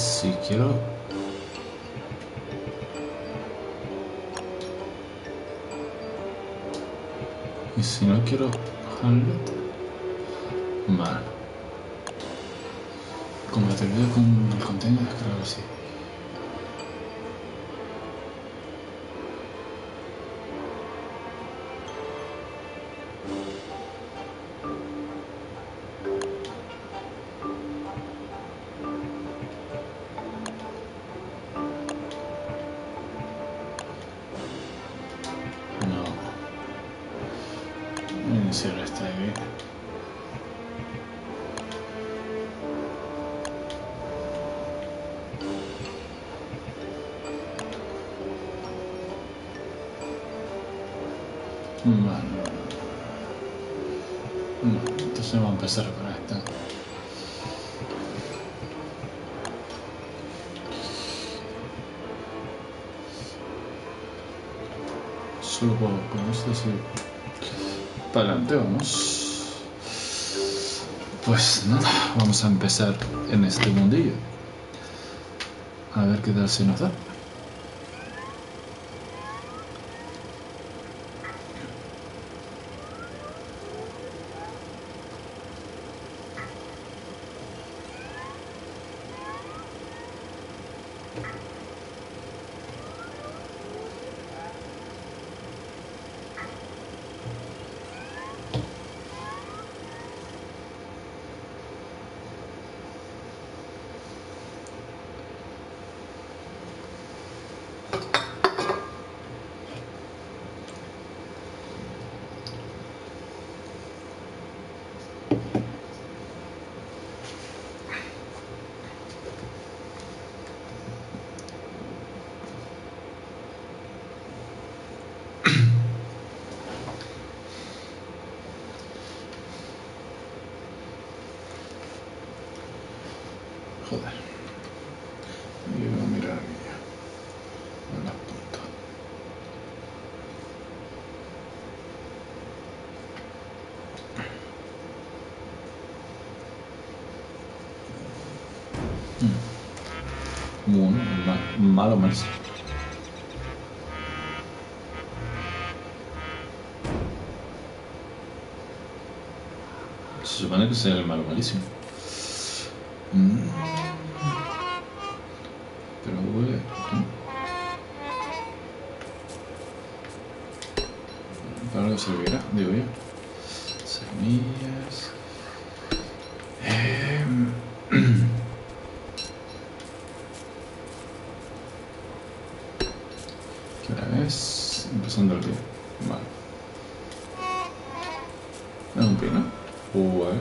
si quiero... Y si no quiero Hamlet... Vale. Compatibilidad con el container, creo que sí. No. Iniciar esta de aquí. Vale. No, entonces vamos a empezar con esta. Solo con esto sí. Para adelante vamos. Pues nada, vamos a empezar en este mundillo. A ver qué tal se nos da. Joder. Y voy a mirar aquí en las puntas. Bueno, malo más. Se supone que sea el malo malísimo. Pero huele... Para algo servirá, digo yo. Semillas... ¿Qué hora es? Empezando el día. Vale. ¿Es un pino? Vale.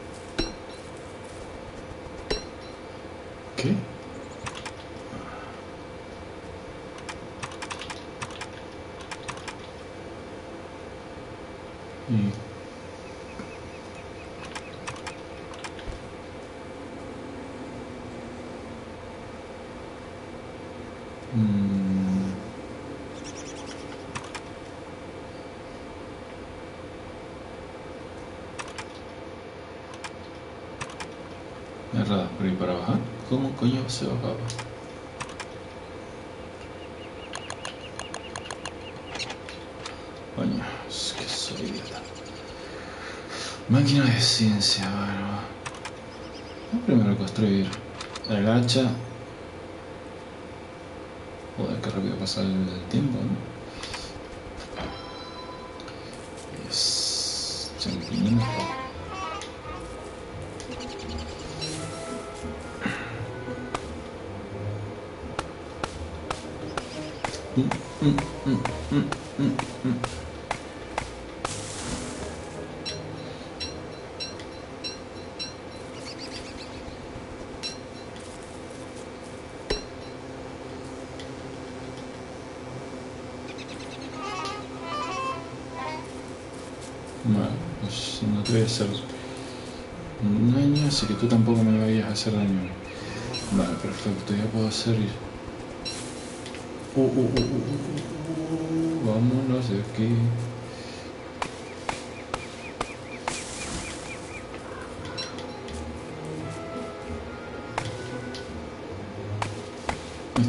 ¿Qué? Y... Errada, por ahí para bajar. ¿Cómo coño se bajaba? Coño, es que soy idiota. Máquina de ciencia, bueno. Primero construir el hacha. Joder, qué rápido pasa el tiempo, ¿no? Es... champiñones. Bueno, pues no te voy a hacer daño, así que tú tampoco me vayas a hacer daño. Vale, perfecto, ya puedo hacer... vámonos de aquí.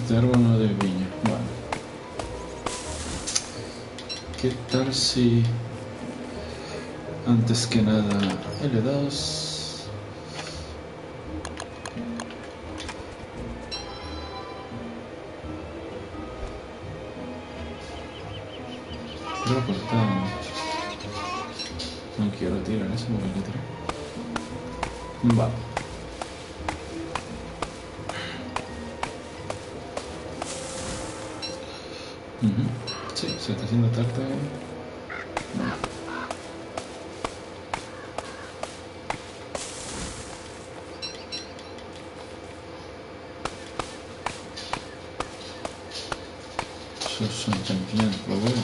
de árbol o de piña. Vale. ¿Qué tal si antes que nada L2? Quiero cortar. No quiero tirar eso porque le tiro. Vale. Sí, se está haciendo tarde. Esos son champiñones, lo veo.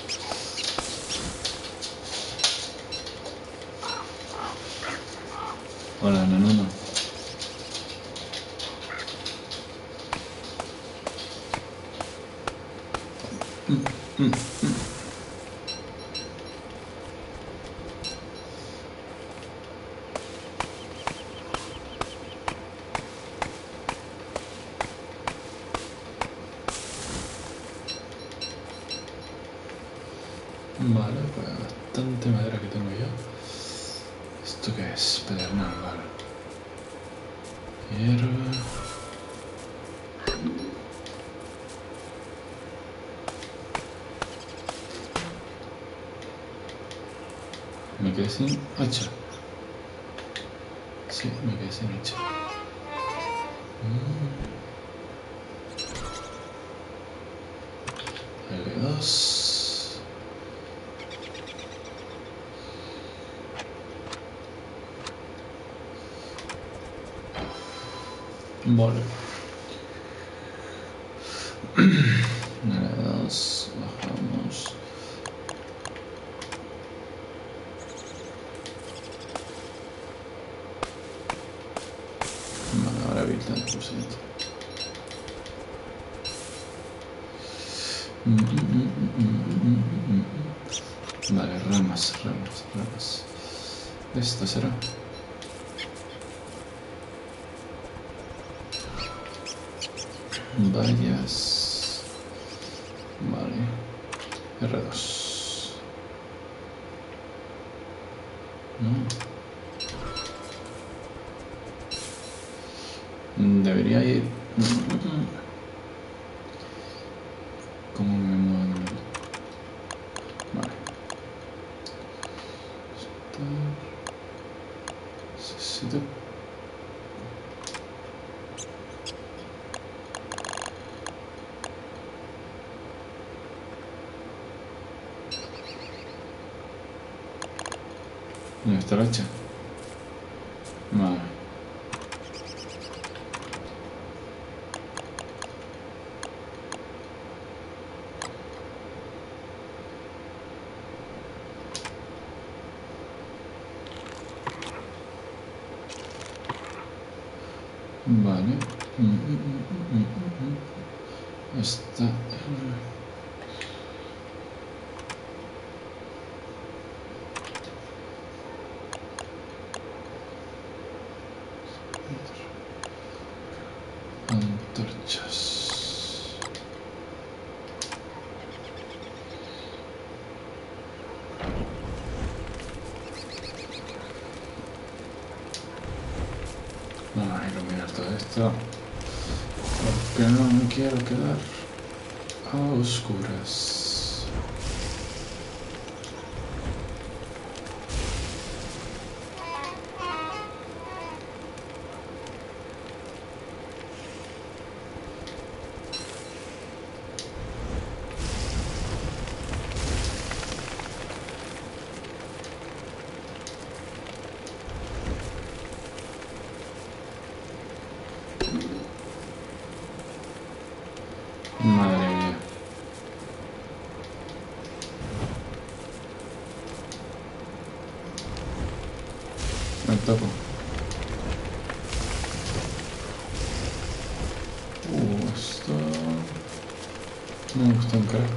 Hola, Nanuno. Vale, pues bastante madera que tengo ya. ¿Esto qué es? Pedernal, vale. Hierba. Me quedé sin hacha. Sí, me quedé sin hacha. L2. Vale. L2. Bajamos. Vale, ahora vi el 30%. Vale, ramas. Esta será. Vallas. Vale. R2. No. Debería ir. ¿Cómo me muevo? Vale. Necesito. ¿Dónde está el hacha? Vale. Vale. Está. Antorchas. Vamos a iluminar todo esto. Porque no me quiero quedar a oscuras. Madre mía. Me toco. Esto no me gusta un carajo.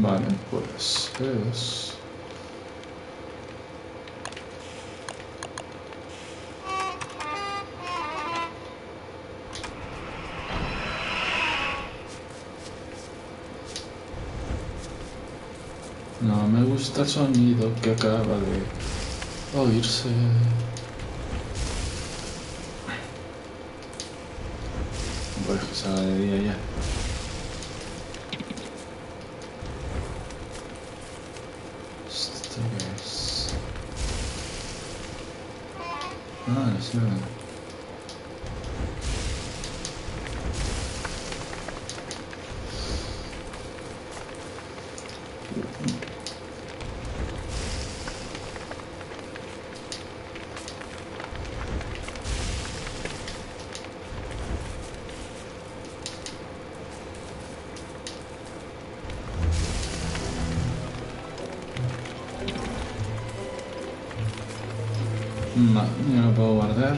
Vale, pues es... No me gusta el sonido que acaba de oírse. Pues que se haga de día ya. ¿Esto qué es? Ah, sí, vale. No, ya lo puedo guardar.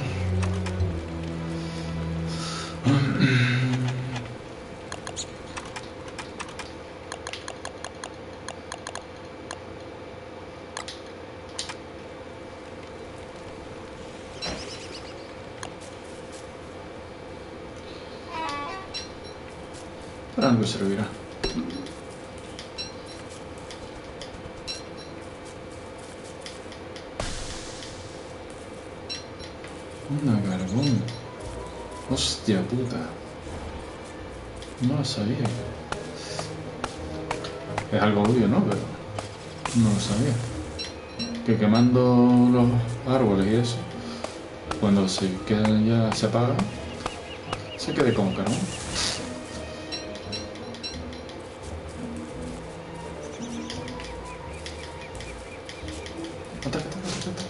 Para algo servirá. Una carbón. Hostia puta. No lo sabía. Es algo obvio, ¿no? Pero no lo sabía. Que quemando los árboles y eso, cuando se quedan ya se apagan, se quede como carbón. Ataca, ataca, ataca, ataca.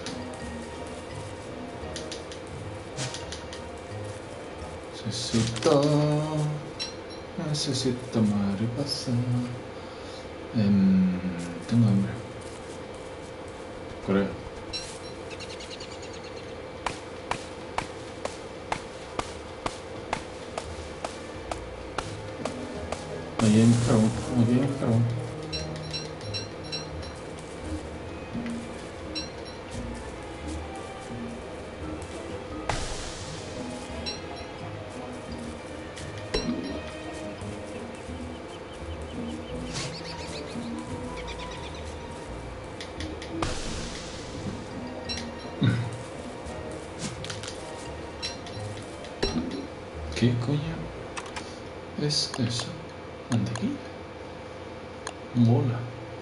Necesito mariposa. Tengo hambre. Creo. Aquí hay más carbón. Aquí hay más carbón. ¿Qué coño es eso? ¿Mantequilla? Mola.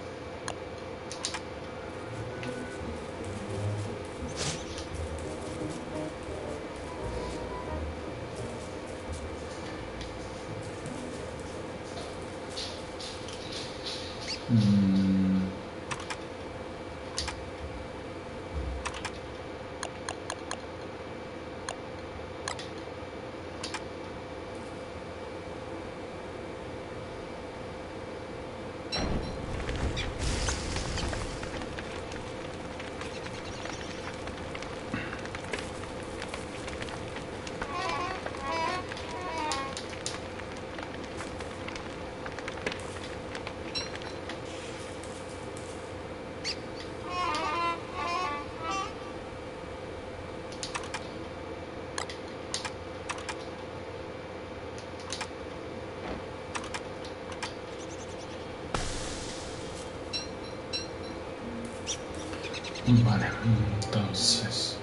Vale, entonces...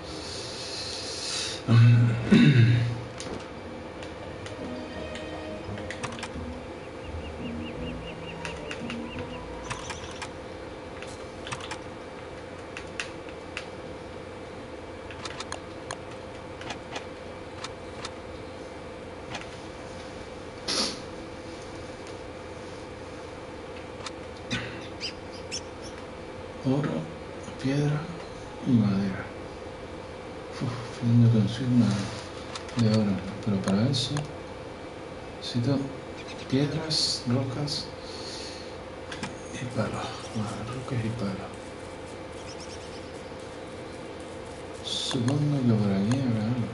oro, piedra y madera. Tengo que conseguir una de oro, pero para eso necesito piedras, rocas y palos. Rocas y palos. Supongo que por aquí habrá algo.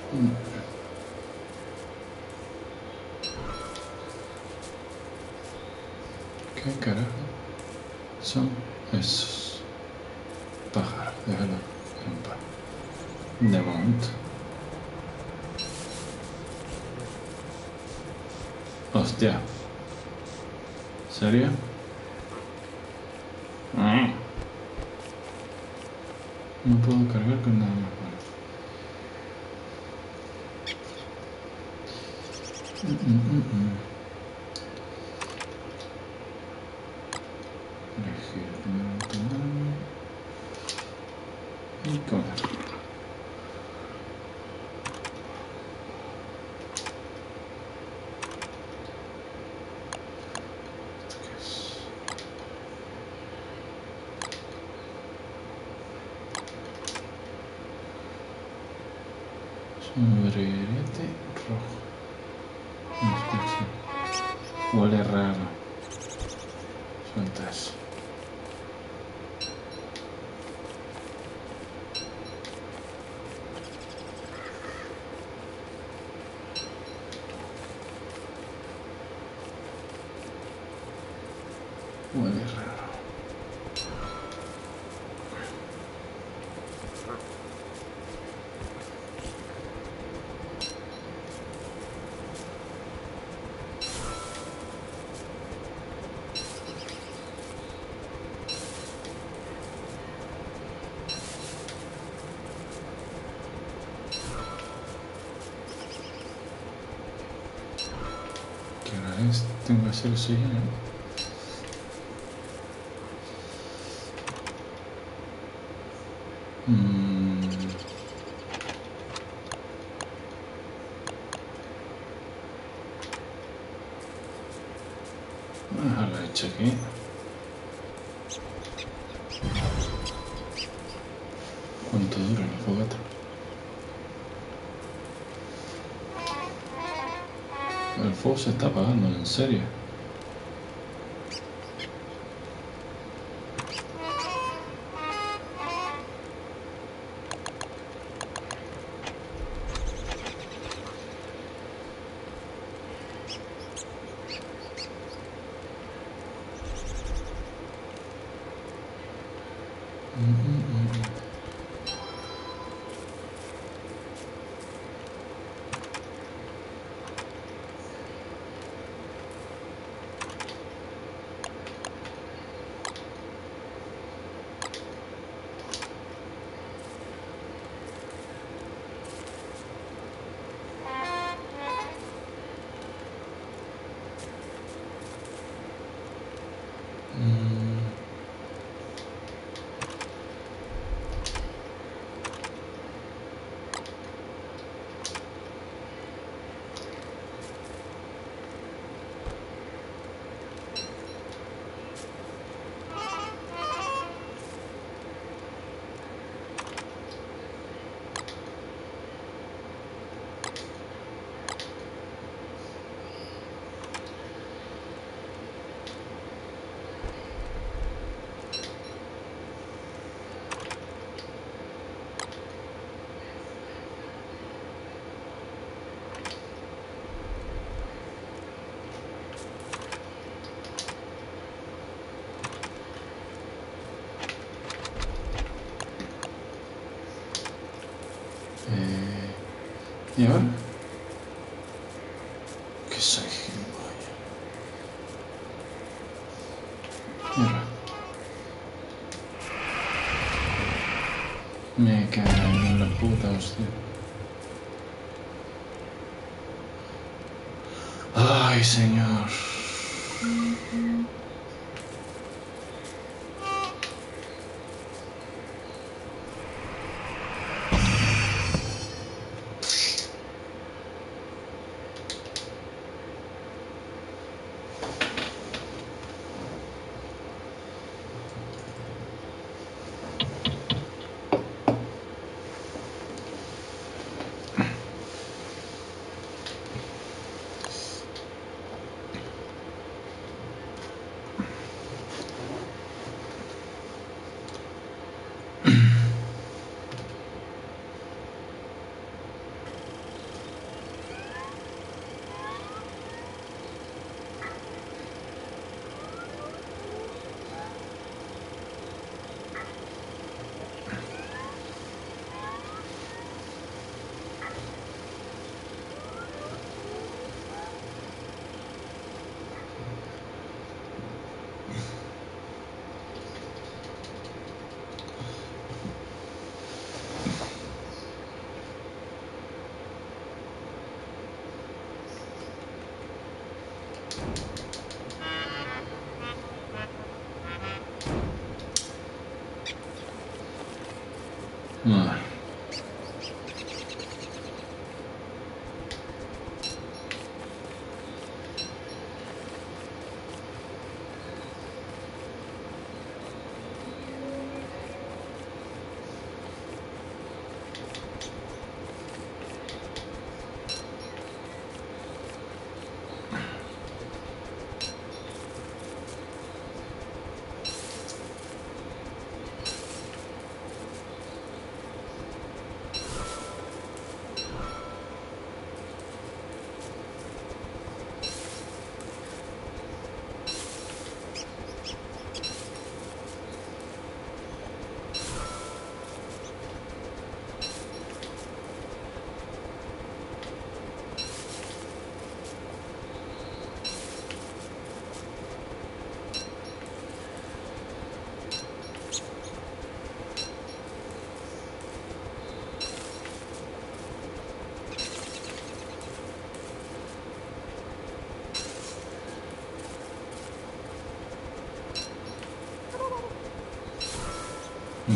¿Qué carajo son esos pájaros? Déjalo en paz. De momento. Hostia. ¿Serio? No puedo cargar con nada más. Elegir primero tamaño y comer. ¿Qué es? Sombrerete rojo. Inspección. Huele raro. Suelta eso. Huele raro. ¿Qué hora es? Tengo que hacer eso ya, ¿no? Voy a dejarla hecha aquí. ¿Cuánto dura la fogata? El fuego se está apagando, ¿en serio? ¿Y ahora? Que soy gilipollas. Mierda. Me cago en la puta hostia. Ay, señor.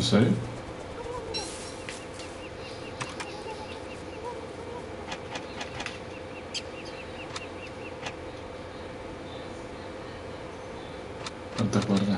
¿En serio? ¿Cuántas cuerdas?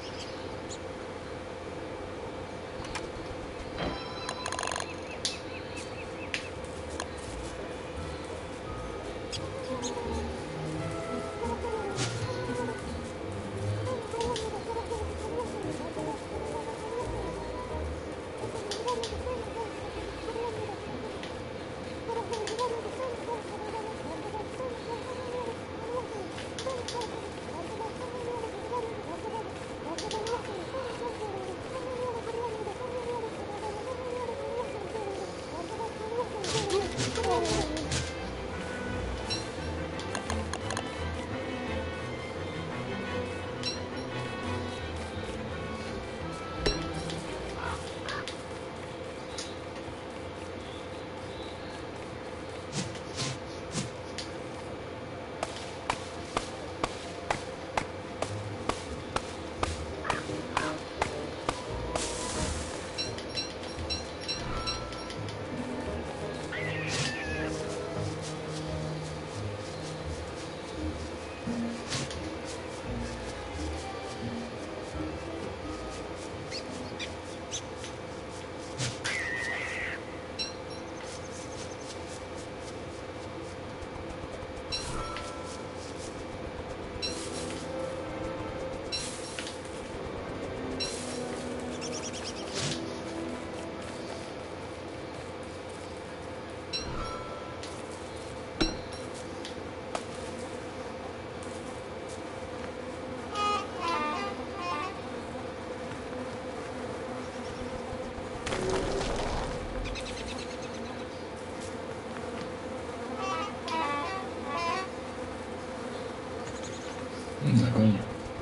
Anda, coño.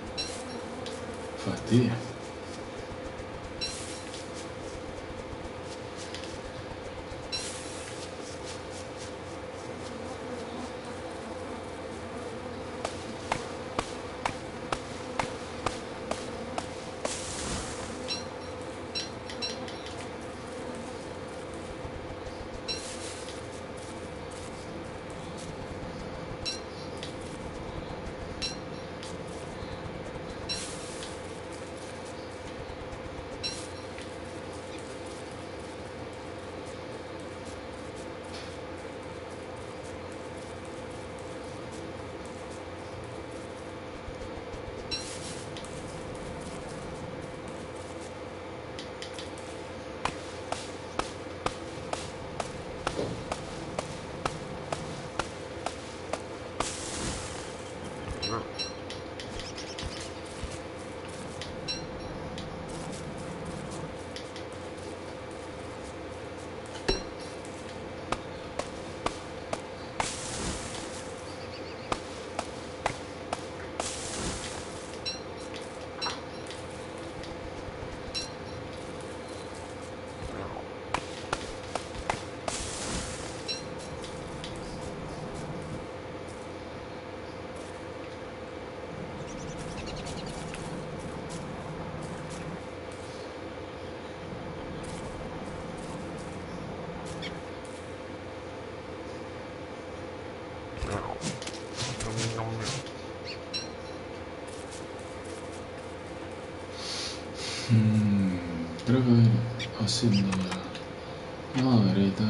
Fastidia. Creo que voy a ir haciendo la maderita.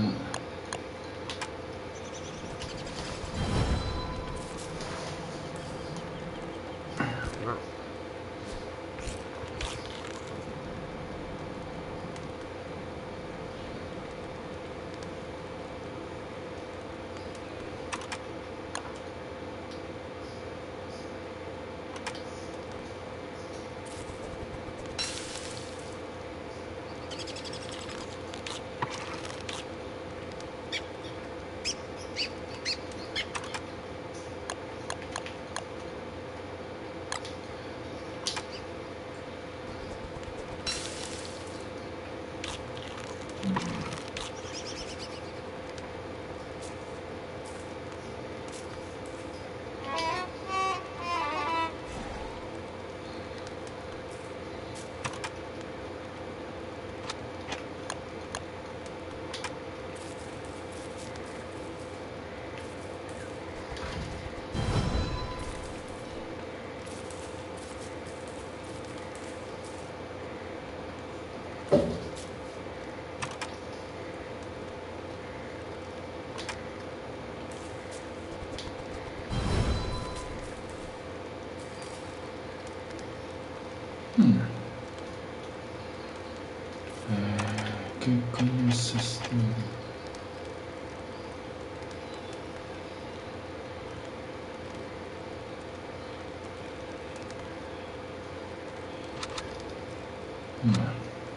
Vale.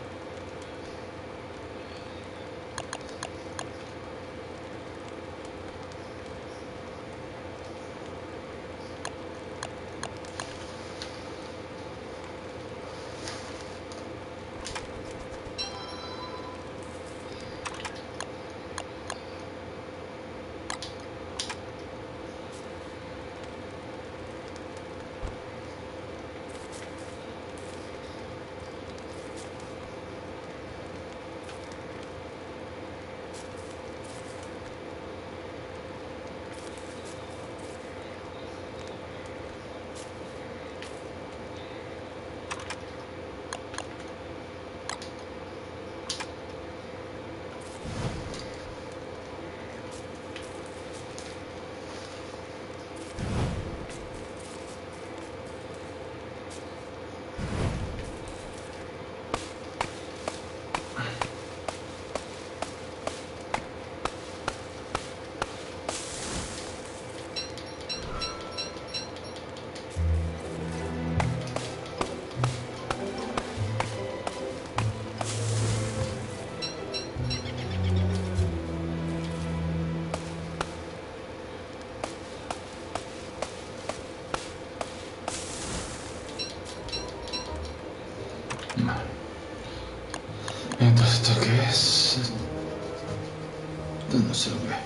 Vale. Entonces, ¿esto qué es? No sé lo que es.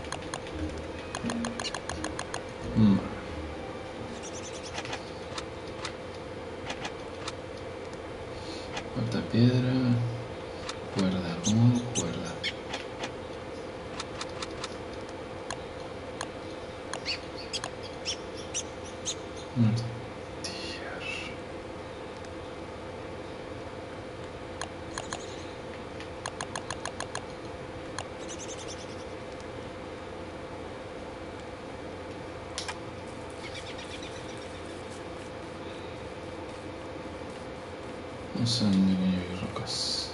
Falta piedra. Cuerda, ¿cómo cuerda? No sé dónde hay rocas.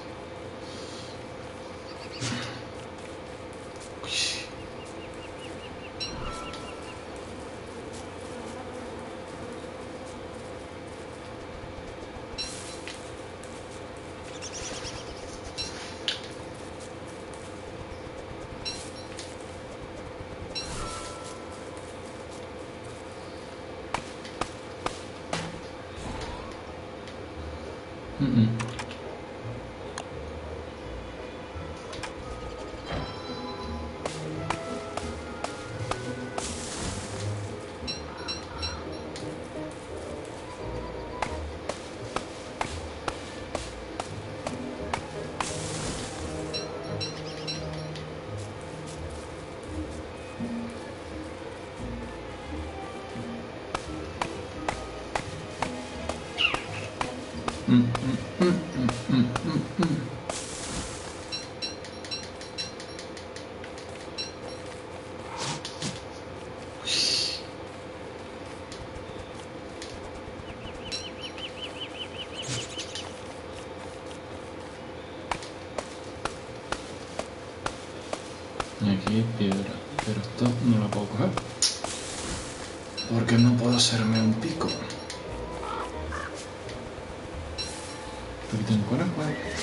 Y aquí hay piedra, pero esto no lo puedo coger porque no puedo hacerme un pico. Aquí tengo conejo.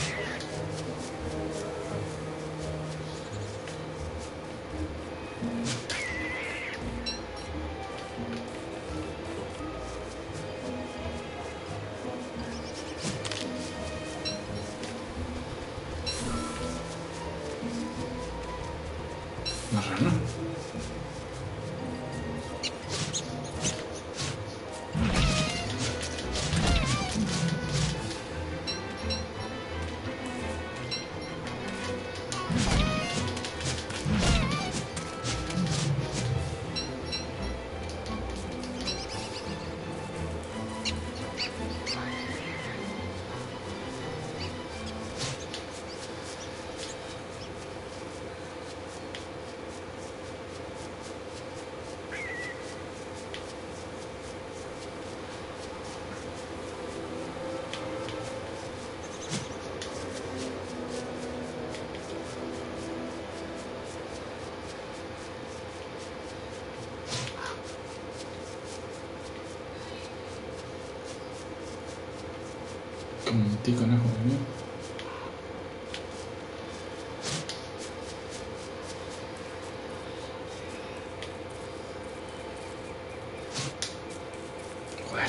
No sé, ¿no? Un tío conejo mío. Joder.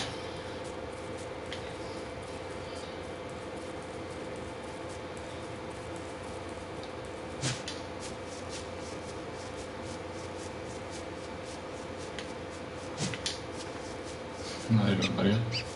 Madre que me parió.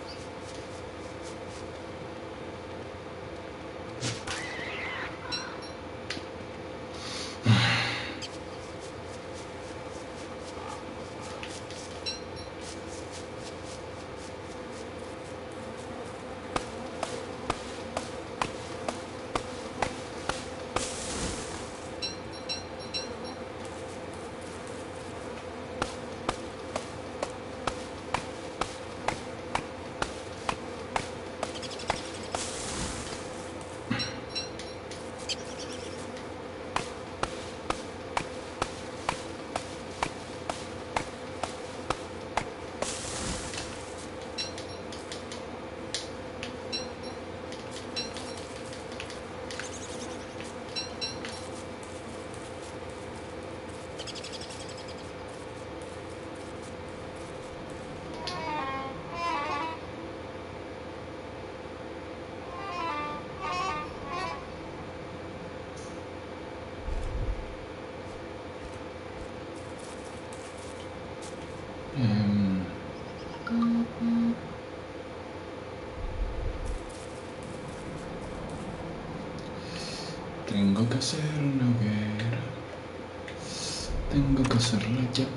Tengo que hacer una hoguera. Tengo que hacerla ya.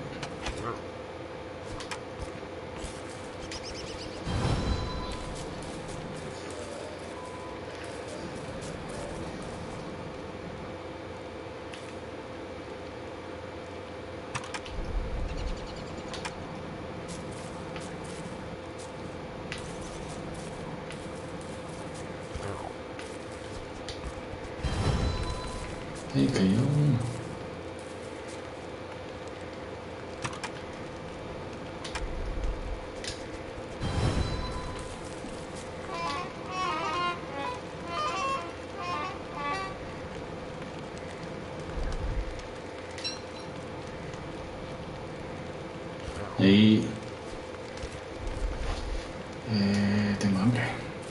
Ahí cayó uno. Y tengo hambre.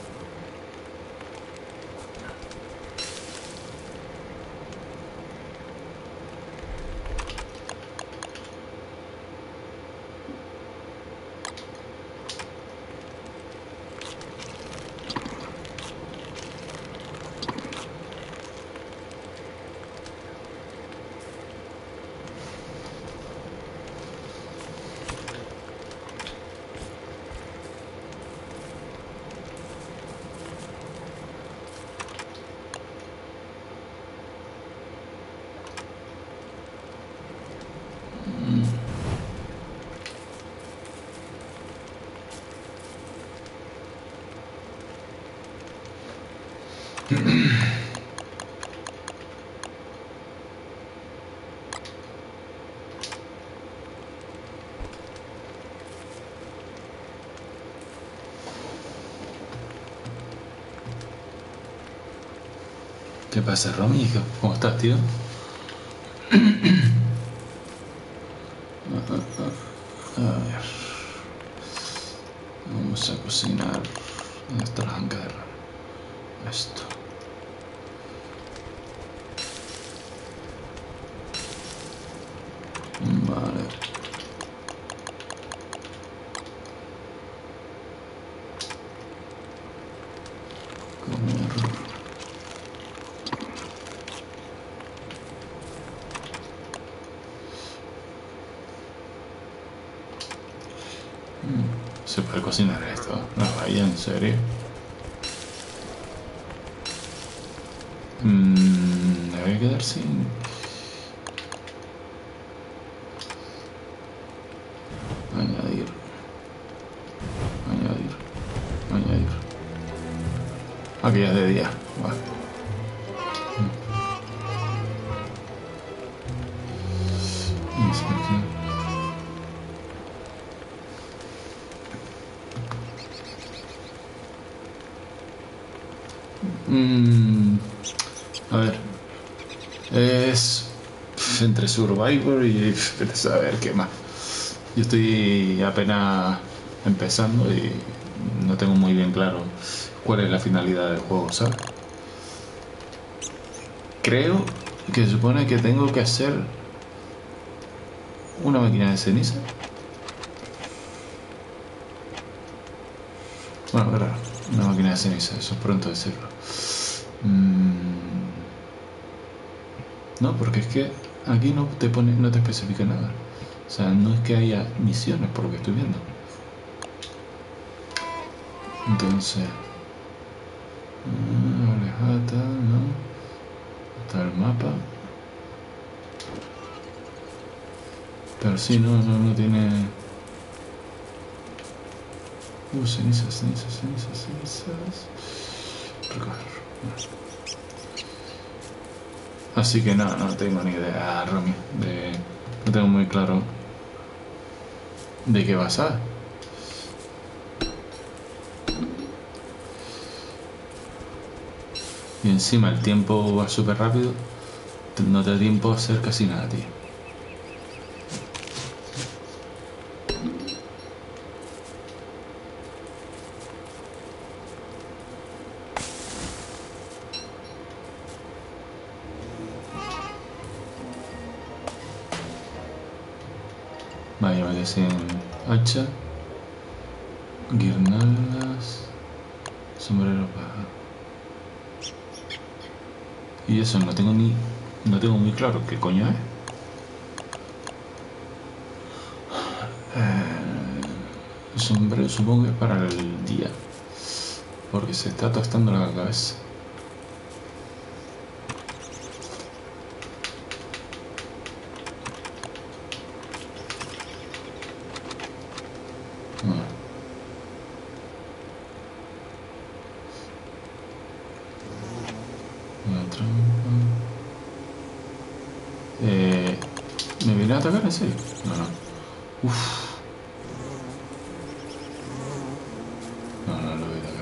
¿Qué pasa, Romy? ¿Cómo estás, tío? A ver. Vamos a cocinar. ¿Dónde está la anca de rana? Esto. Vale. Comer. ¿Se puede cocinar esto? No, vaya, en serio. Me voy a quedar sin... Añadir. Añadir. Añadir. Aquí ya es de día. Vale. Inspección. A ver. Es entre Survivor y vete a saber qué más. Yo estoy apenas empezando y no tengo muy bien claro cuál es la finalidad del juego, ¿sabes? Creo que se supone que tengo que hacer una máquina de ceniza. Bueno, claro, una máquina de ceniza, eso es pronto decirlo. No, porque es que aquí no te pone, no te especifica nada. O sea, no es que haya misiones por lo que estoy viendo. Entonces, alejata, ¿no? Está el mapa. Pero sí, no tiene. Cenizas, cenizas. Recoger. Así que no tengo ni idea, Romy. No tengo muy claro de qué vas a. Y encima el tiempo va súper rápido. No te da tiempo a hacer casi nada, tío. Vaya, me decían hacha, guirnaldas, sombrero paja. Y eso no tengo muy claro qué coño es. El sombrero supongo que es para el día, porque se está tostando la cabeza. ¿Me viene a atacar en serio? No. Uff. No lo voy a atacar.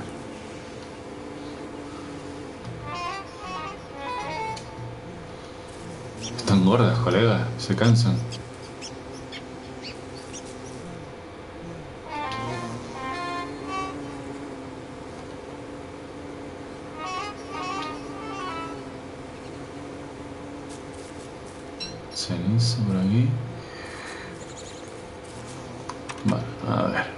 Están gordas, colega. Se cansan. Ceniza por aquí. Vale, a ver.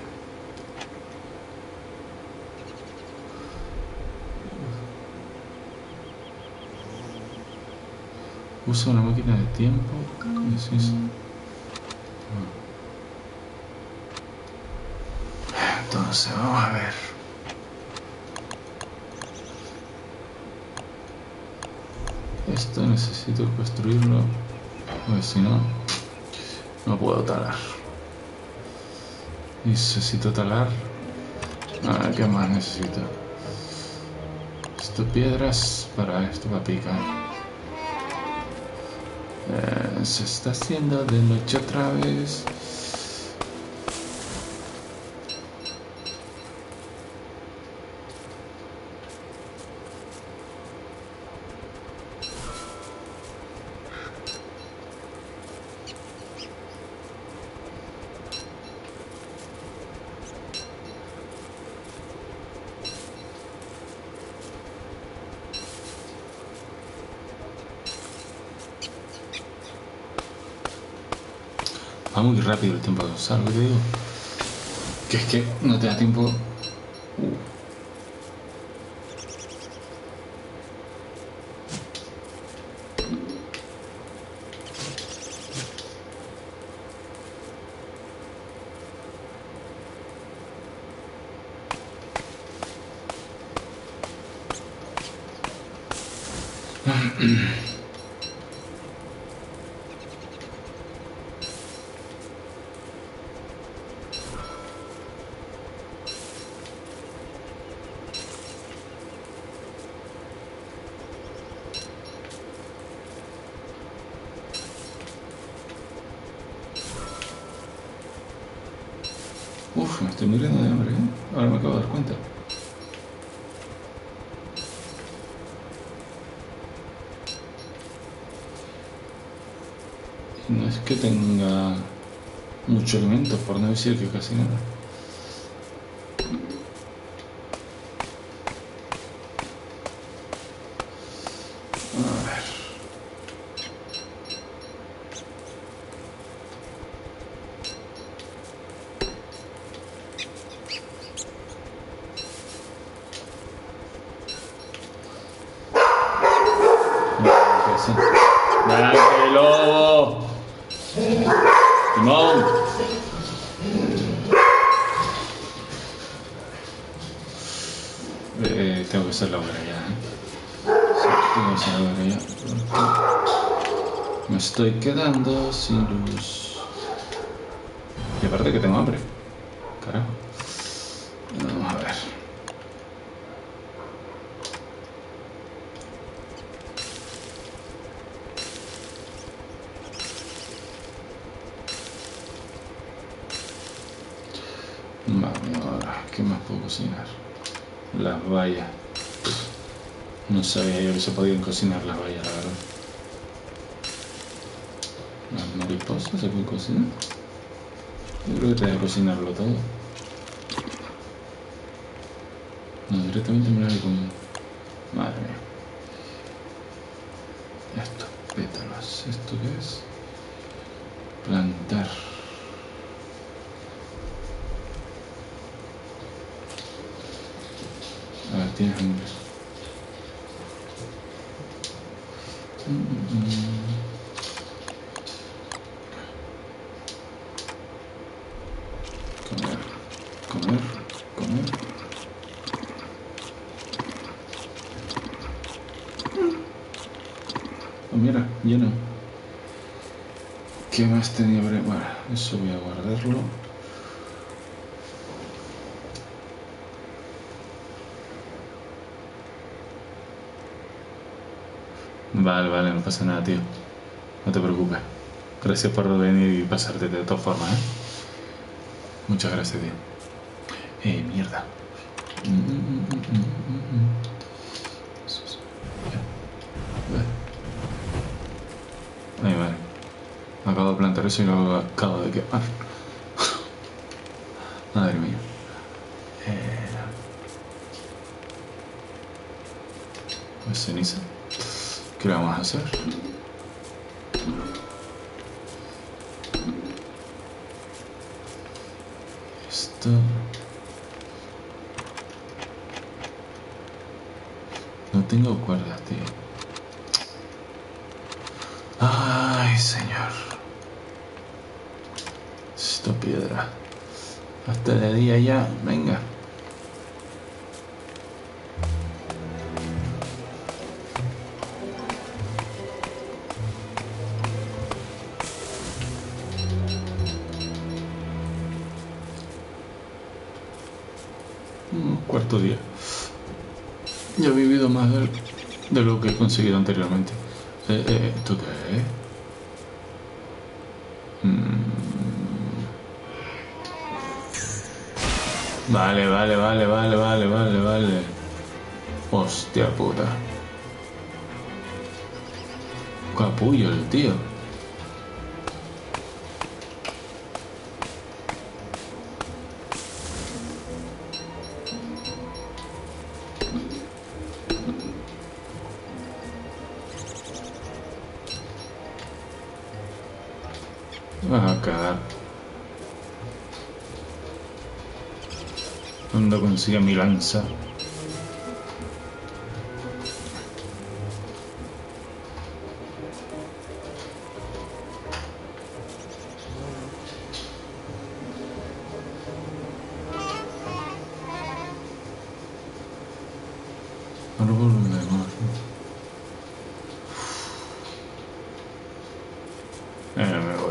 Usa una máquina de tiempo. Entonces, vamos a ver. Esto necesito construirlo, porque si no, no puedo talar. Necesito talar. ¿Qué más necesito? Esto piedras para esto, para picar. Se está haciendo de noche otra vez. Va muy rápido el tiempo de usar, lo que te digo. Que es que no te da tiempo. Uf, me estoy muriendo de hambre, ¿eh? Ahora me acabo de dar cuenta. No es que tenga mucho alimento, por no decir que casi nada. A ver. ¡Dale, lobo! ¡Timón! Tengo que hacer la hora ya, Sí, tengo que hacer la hora ya. Porque me estoy quedando sin luz. Y aparte que tengo hambre. Carajo. Vamos a ver. Vale, ahora, ¿qué más puedo cocinar? Las bayas. No sabía yo que se podían cocinar las bayas, la verdad. Las mariposas se pueden cocinar. Yo creo que te deja cocinarlo todo. No, directamente me lo he comido. Madre mía. Esto, pétalos. ¿Esto qué es? Plantar. A ver, tienes hambre. Comer, comer, comer. Oh, mira, lleno. ¿Qué más tenía? Bueno, eso voy a guardarlo. Vale, vale, no pasa nada, tío. No te preocupes. Gracias por venir y pasarte de todas formas, ¿eh? Muchas gracias, tío. Mierda. Ahí vale. Acabo de plantar eso y lo acabo de quemar. Madre mía. Pues ceniza. ¿Qué le vamos a hacer? Esto. No tengo cuerdas, tío. Ay, señor. Esto piedra. Hasta de día ya. Venga. Cuarto día. Ya he vivido más de lo que he conseguido anteriormente. ¿Esto qué es? Vale. Hostia puta. Capullo el tío. Vas a cagar. ¿Dónde consigue mi lanza? Árbol de mar. Me voy.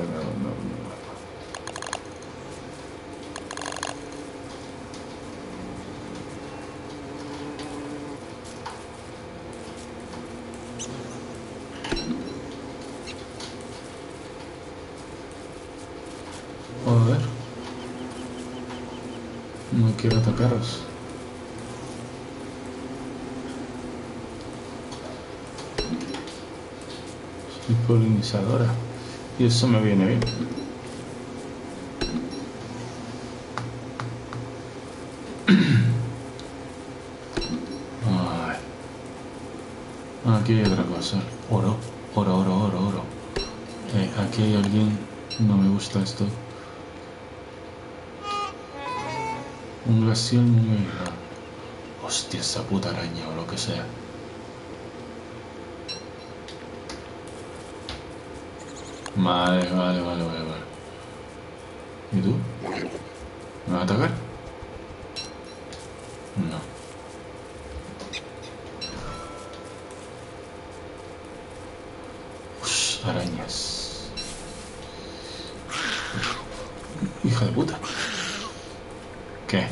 Joder. No quiero atacaros. Soy polinizadora. Y eso me viene bien. Ay. Aquí hay otra cosa. Oro, oro, oro, oro, oro. Aquí hay alguien. No me gusta esto. Un glacial muy aislado. Hostia, esa puta araña o lo que sea. Vale. ¿Y tú? ¿Me vas a atacar? No. Ush, arañas. Hija de puta. ¿Qué?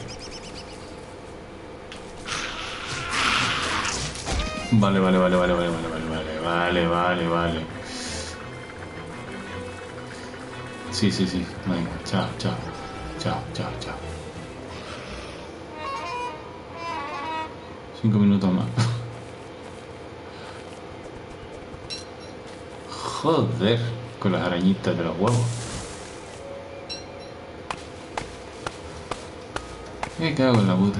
Vale. Sí. Venga, chao. 5 minutos más. Joder, con las arañitas de los huevos. Me cago en la puta.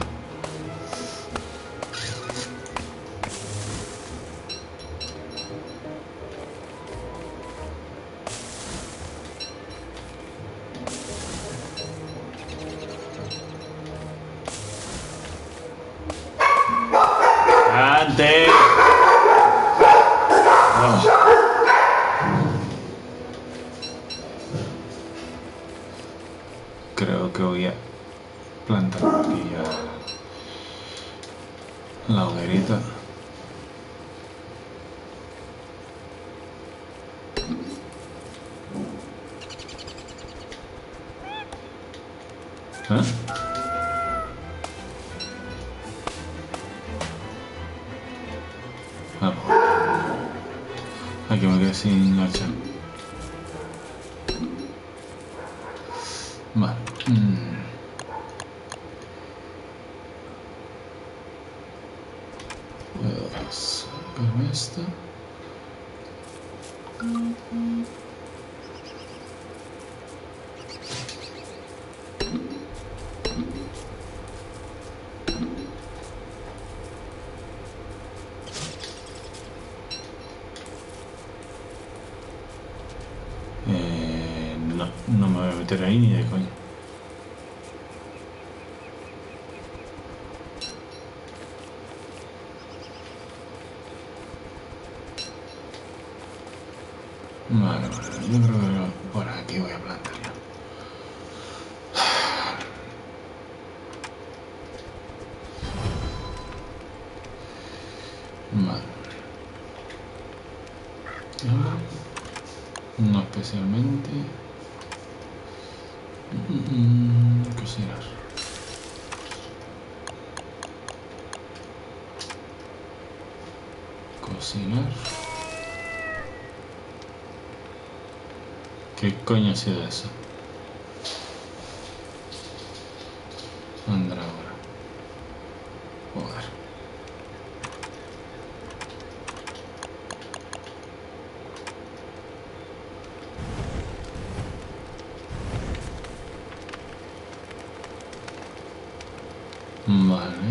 ¡Antes! Oh. Creo que voy a plantar aquí ya la hoguerita. ¿Eh? Aquí me quedé sin hacha. Vale. Puedo sacarme esto. No me voy a meter ahí ni de coña. Vale, yo creo que por aquí voy a plantar ya. Vale. No especialmente. Cocinar. Cocinar. ¿Qué coño ha sido eso? Andra ahora. Joder. Vale.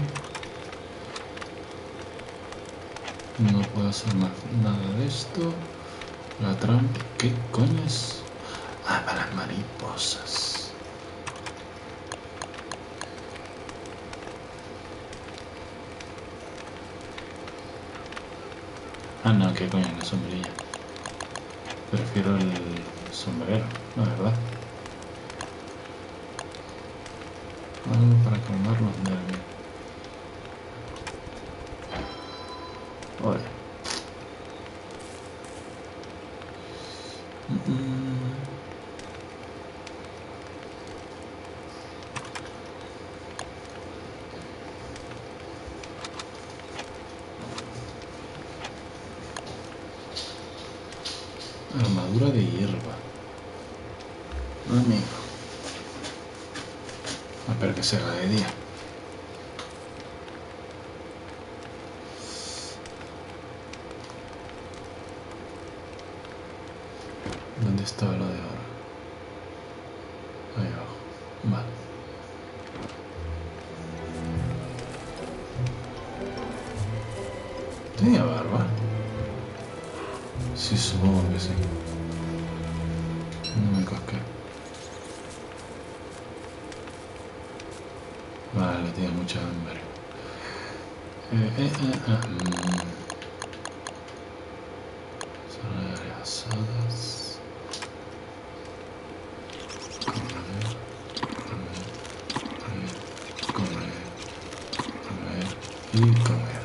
No puedo hacer más nada de esto. La trampa. ¿Qué coño es? Ah, para las mariposas. Ah, no, ¿qué coño es la sombrilla? Prefiero el sombrero, la verdad. Algo para calmar los nervios. Oye. Armadura de hierba. Amigo. Espero que se haga de día. estaba lo de ahora? Ahí abajo. Vale. ¿Tenía barba? Sí, supongo que sí. No me cosqué. Vale, tiene mucha hambre. Zanahorias asadas. Comer y comer.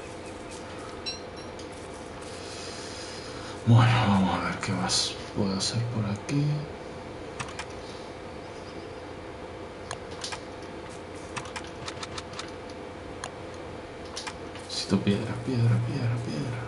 Bueno, vamos a ver qué más puedo hacer por aquí. Necesito piedra, piedra, piedra, piedra.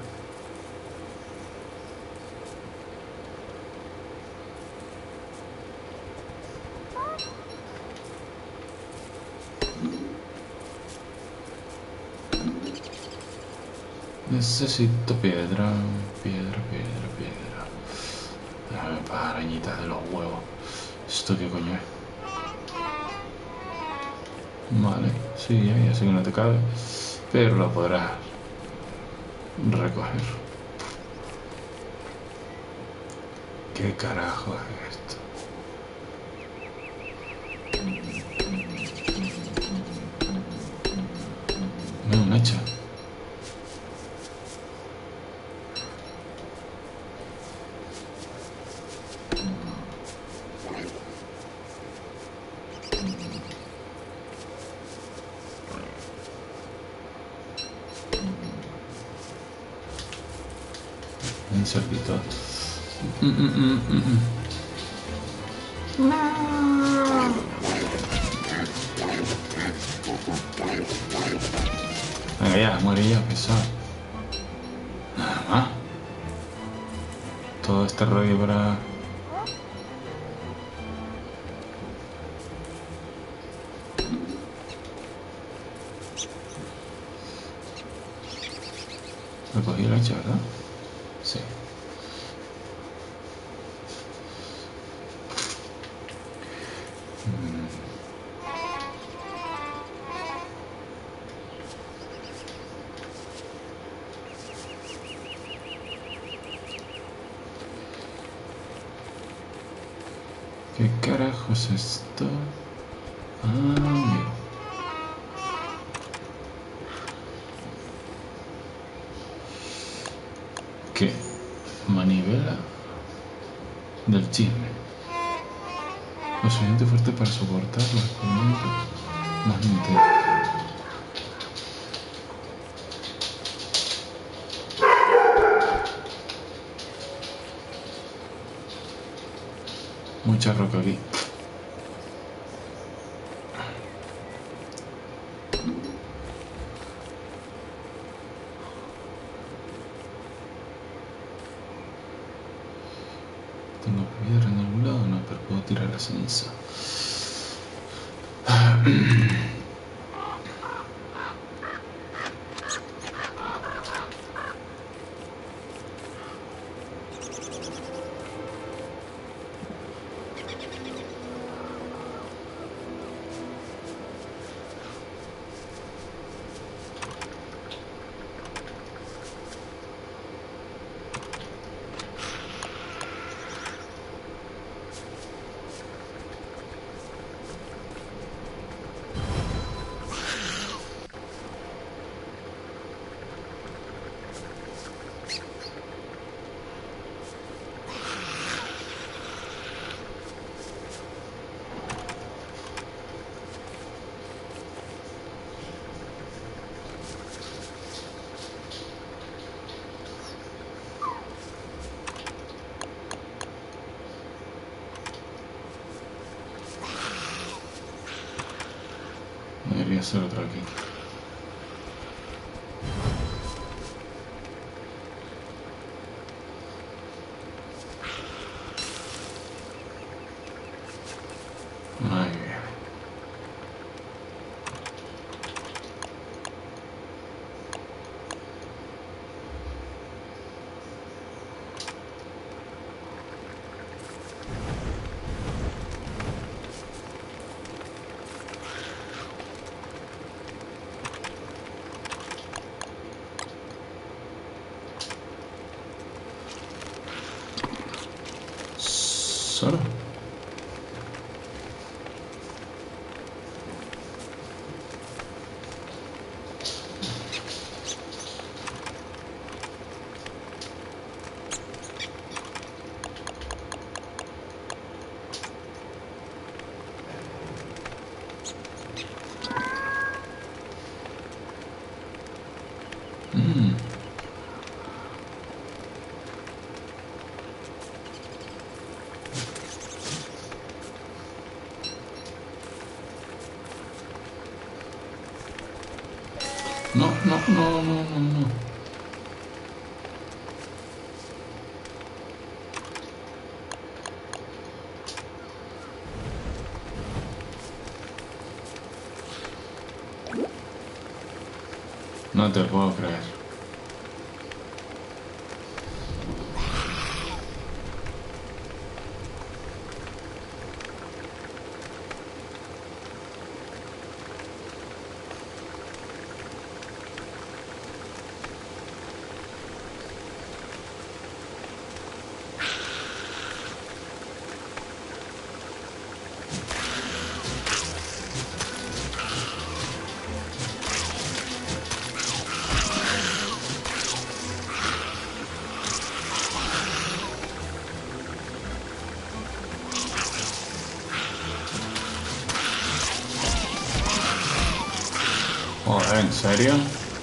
Necesito piedra, piedra, piedra, piedra. Déjame para arañitas de los huevos. ¿Esto qué coño es? Vale, sí, ya sé que no te cabe, pero lo podrás recoger. ¿Qué carajo es esto? No, un hacha. Un cerdito. Venga ya, muere ya, pesado. Nada más. Todo este rollo para... Recogí el hacha, ¿verdad? Sí. ¿Qué carajo es esto? Ah, mira. ¿Qué? Manivela del chisme. Lo suficiente fuerte para soportar los experimentos más intensos. Mucha roca aquí. Tengo piedra en algún lado, no, pero puedo tirar la ceniza. Debería ser otro aquí. Muy bien. tesoro. No, no, no, no, no, no. No te puedo creer. Joder, ¿en serio?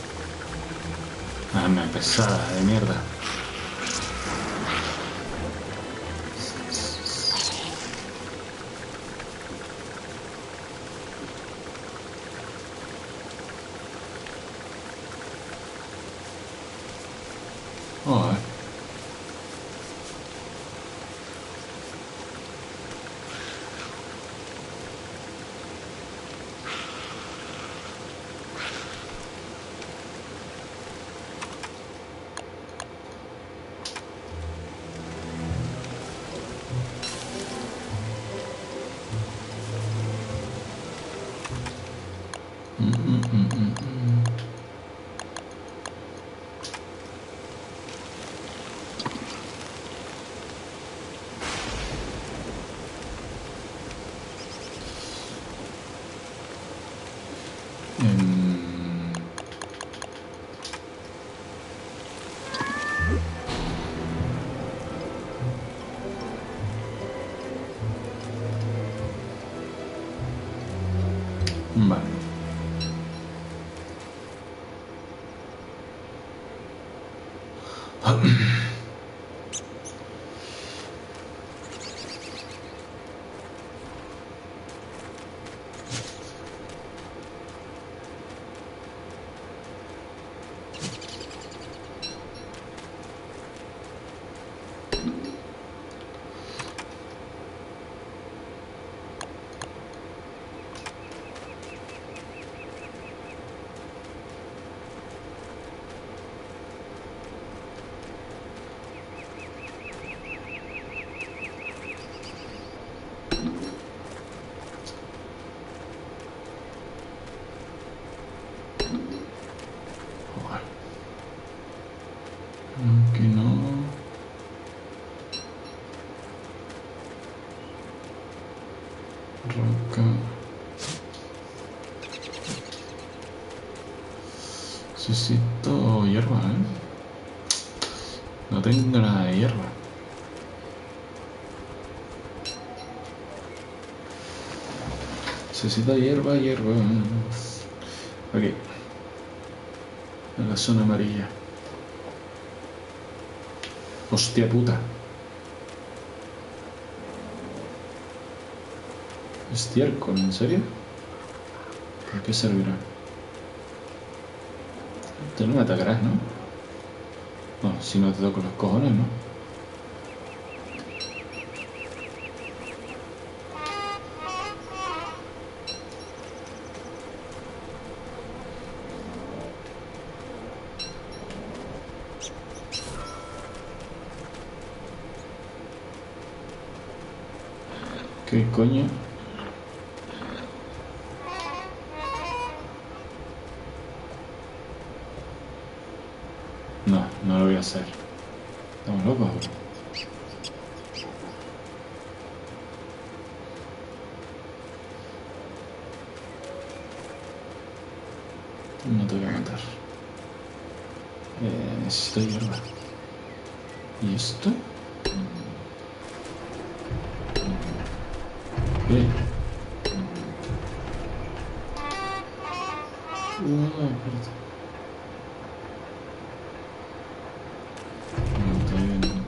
Dame pesada de mierda. Joder. Vale. Aquí no. Roca. Necesito hierba, ¿eh? No tengo nada de hierba. Necesito hierba, hierba. Aquí. En la zona amarilla. Hostia puta. Estiércol, ¿en serio? ¿Para qué servirá? Tú no me atacarás, ¿no? No, si no te toco los cojones, ¿no? ¿Qué coño? No, no lo voy a hacer. Estamos locos, bro. No te voy a matar. Necesito hierba. ¿Y esto? ¿Qué? Espérate. No, todavía no.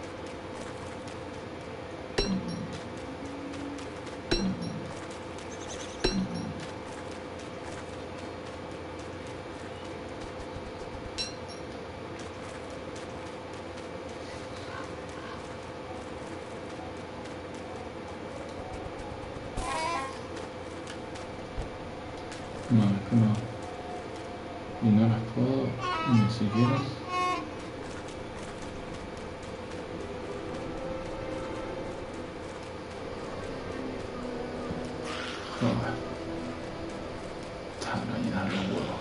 No, es que no. Y no las puedo ni siquiera. Joder. Está arañada los huevos.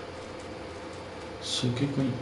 ¿Eso qué coño?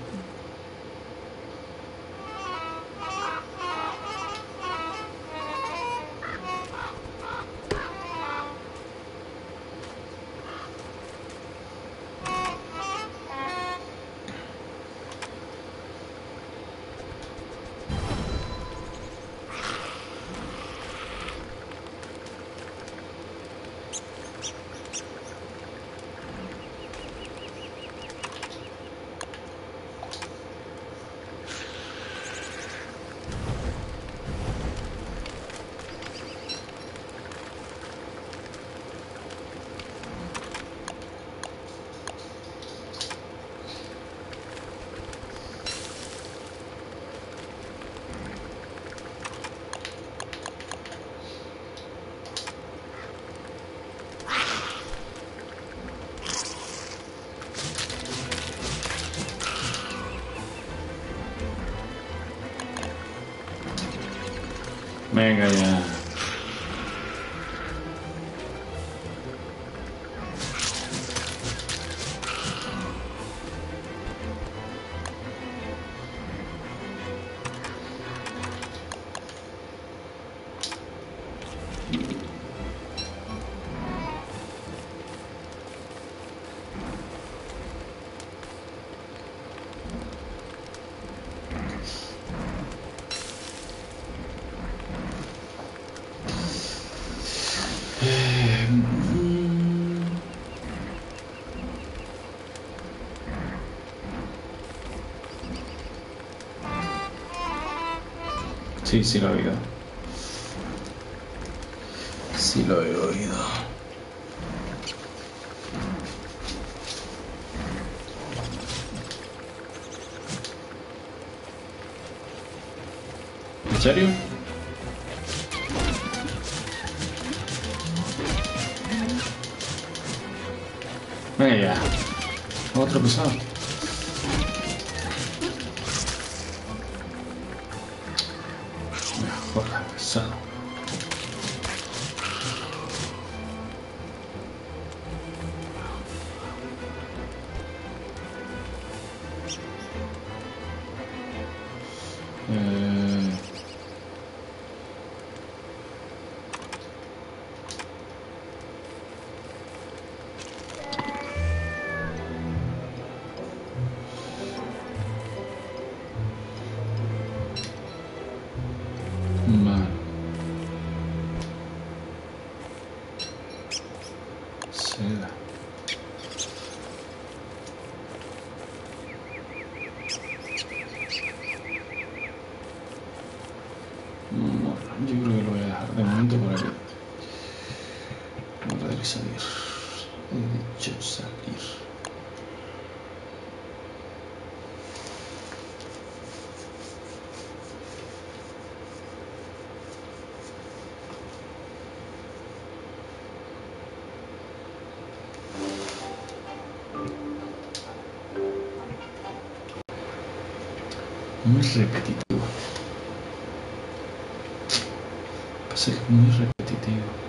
Venga ya. Sí, sí lo he oído. Sí lo he oído. ¿En serio? Venga ya. Otro pesado. Mejor pesado. Vale. Seda. Bueno, yo creo que lo voy a dejar de momento por aquí. Hora de salir. He dicho salir. Muy repetitivo. Pasa que es muy repetitivo.